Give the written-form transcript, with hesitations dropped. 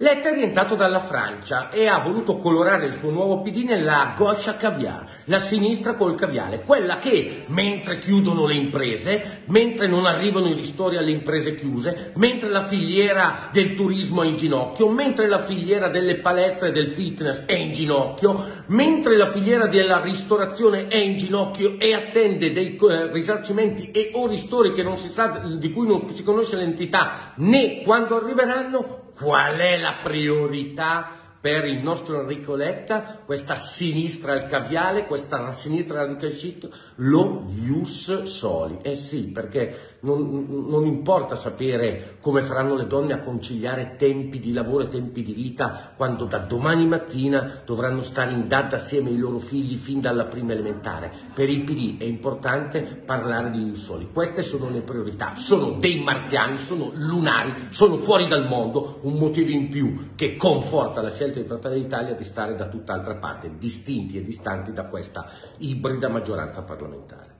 Letta è rientrato dalla Francia e ha voluto colorare il suo nuovo PD nella gauche caviar, la sinistra col caviale, quella che, mentre chiudono le imprese, mentre non arrivano i ristori alle imprese chiuse, mentre la filiera del turismo è in ginocchio, mentre la filiera delle palestre e del fitness è in ginocchio, mentre la filiera della ristorazione è in ginocchio e attende dei risarcimenti e o ristori che non si sa, di cui non si conosce l'entità né quando arriveranno. Qual è la priorità per il nostro Enrico Letta? Questa sinistra al caviale, questa sinistra al ricascito, lo ius soli. Eh sì, perché non importa sapere come faranno le donne a conciliare tempi di lavoro e tempi di vita quando da domani mattina dovranno stare in DAD assieme ai loro figli fin dalla prima elementare. Per il PD è importante parlare di ius soli. Queste sono le priorità, sono dei marziani, sono lunari, sono fuori dal mondo, un motivo in più che conforta la scelta di Fratelli d'Italia di stare da tutt'altra parte, distinti e distanti da questa ibrida maggioranza parlamentare.